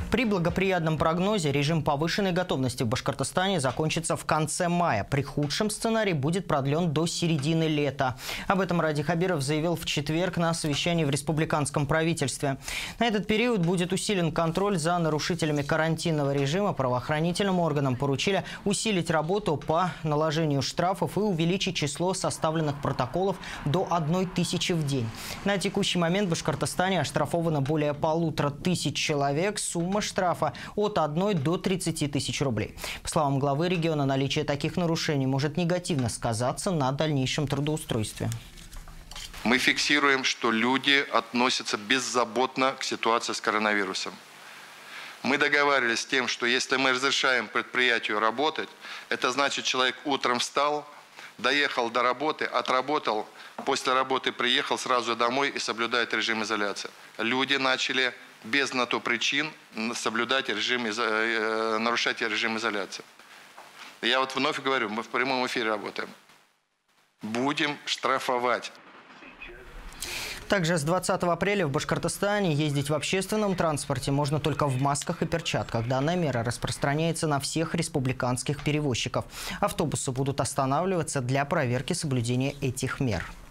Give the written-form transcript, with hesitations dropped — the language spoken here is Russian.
При благоприятном прогнозе режим повышенной готовности в Башкортостане закончится в конце мая. При худшем сценарии будет продлен до середины лета. Об этом Ради Хабиров заявил в четверг на совещании в республиканском правительстве. На этот период будет усилен контроль за нарушителями карантинного режима. Правоохранительным органам поручили усилить работу по наложению штрафов и увеличить число составленных протоколов до 1000 в день. На текущий момент в Башкортостане оштрафовано более 1500 человек. Сумма штрафа от 1 до 30 тысяч рублей. По словам главы региона, наличие таких нарушений может негативно сказаться на дальнейшем трудоустройстве. Мы фиксируем, что люди относятся беззаботно к ситуации с коронавирусом. Мы договаривались с тем, что если мы разрешаем предприятию работать, это значит, человек утром встал, доехал до работы, отработал, после работы приехал сразу домой и соблюдает режим изоляции. Люди начали без на то причин нарушать режим изоляции. Я вот вновь говорю, мы в прямом эфире работаем. Будем штрафовать. Также с 20 апреля в Башкортостане ездить в общественном транспорте можно только в масках и перчатках. Данная мера распространяется на всех республиканских перевозчиков. Автобусы будут останавливаться для проверки соблюдения этих мер.